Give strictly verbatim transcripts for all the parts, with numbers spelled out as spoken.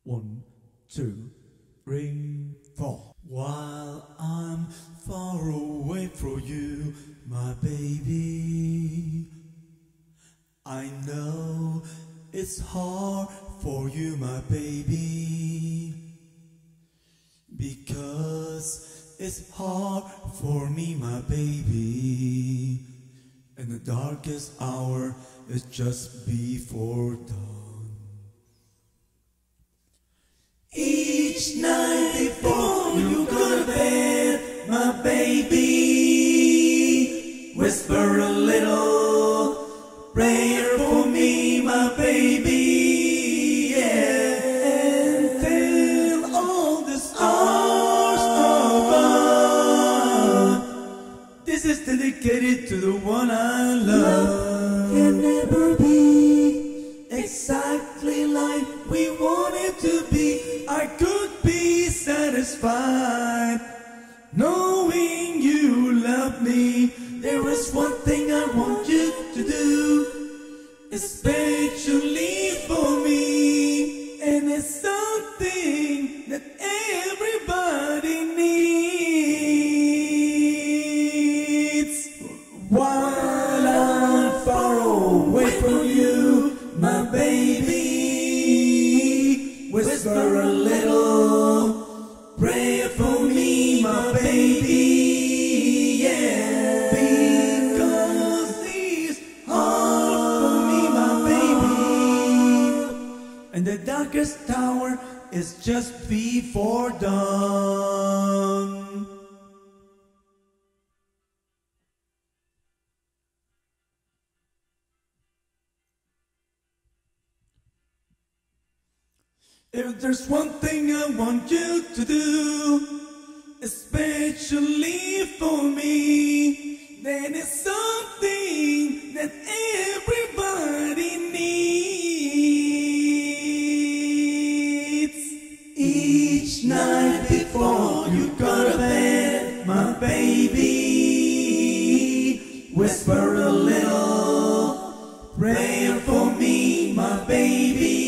One, two, three, four. While I'm far away from you, my baby, I know it's hard for you, my baby, because it's hard for me, my baby, and the darkest hour is just before dawn. Each night before you go to bed, my baby, whisper a little prayer for me, my baby, yeah, and tell all the stars above, this is dedicated to the one I love. Love can never be exactly like we want it to be. I could be satisfied knowing you love me. There is one thing I want you to do, especially for me, and it's something that everybody needs. While I'm far away from you, my baby, whisper a little prayer for me, my baby, yeah, because it's hard for me, my baby, and the darkest hour is just before dawn. If there's one thing I want you to do, especially for me, then it's something that everybody needs. Each night before you go to bed, my baby, whisper a little prayer for me, my baby.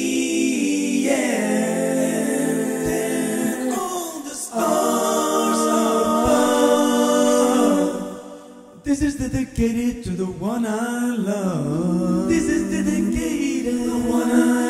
This is dedicated to the one I love. This is dedicated to the one I love.